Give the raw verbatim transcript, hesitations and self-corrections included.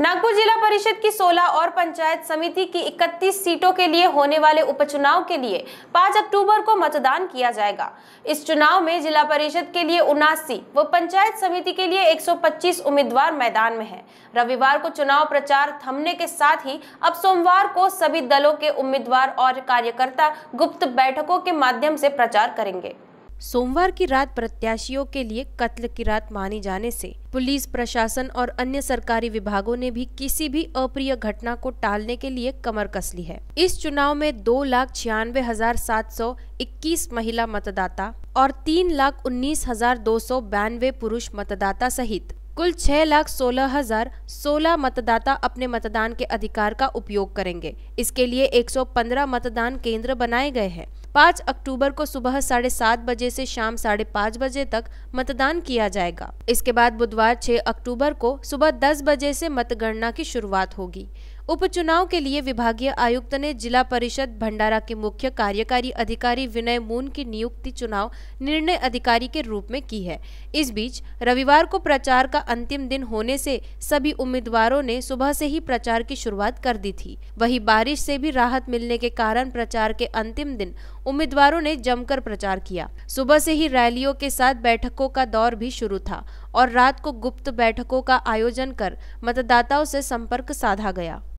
नागपुर जिला परिषद की सोलह और पंचायत समिति की इकतीस सीटों के लिए होने वाले उपचुनाव के लिए पाँच अक्टूबर को मतदान किया जाएगा। इस चुनाव में जिला परिषद के लिए उनासी व पंचायत समिति के लिए एक सौ पच्चीस उम्मीदवार मैदान में हैं। रविवार को चुनाव प्रचार थमने के साथ ही अब सोमवार को सभी दलों के उम्मीदवार और कार्यकर्ता गुप्त बैठकों के माध्यम से प्रचार करेंगे। सोमवार की रात प्रत्याशियों के लिए कत्ल की रात मानी जाने से पुलिस प्रशासन और अन्य सरकारी विभागों ने भी किसी भी अप्रिय घटना को टालने के लिए कमर कस ली है। इस चुनाव में दो लाख छियानवे हजार सात सौ इक्कीस महिला मतदाता और तीन लाख उन्नीस हजार दो सौ बानवे पुरुष मतदाता सहित कुल छह लाख सोलह हजार सोलह मतदाता अपने मतदान के अधिकार का उपयोग करेंगे। इसके लिए एक सौ पंद्रह मतदान केंद्र बनाए गए हैं। पाँच अक्टूबर को सुबह साढ़े सात बजे से शाम साढ़े पाँच बजे तक मतदान किया जाएगा। इसके बाद बुधवार छह अक्टूबर को सुबह दस बजे से मतगणना की शुरुआत होगी। उपचुनाव के लिए विभागीय आयुक्त ने जिला परिषद भंडारा के मुख्य कार्यकारी अधिकारी विनय मून की नियुक्ति चुनाव निर्णय अधिकारी के रूप में की है। इस बीच रविवार को प्रचार का अंतिम दिन होने से सभी उम्मीदवारों ने सुबह से ही प्रचार की शुरुआत कर दी थी। वहीं बारिश से भी राहत मिलने के कारण प्रचार के अंतिम दिन उम्मीदवारों ने जमकर प्रचार किया। सुबह से ही रैलियों के साथ बैठकों का दौर भी शुरू था और रात को गुप्त बैठकों का आयोजन कर मतदाताओं से संपर्क साधा गया।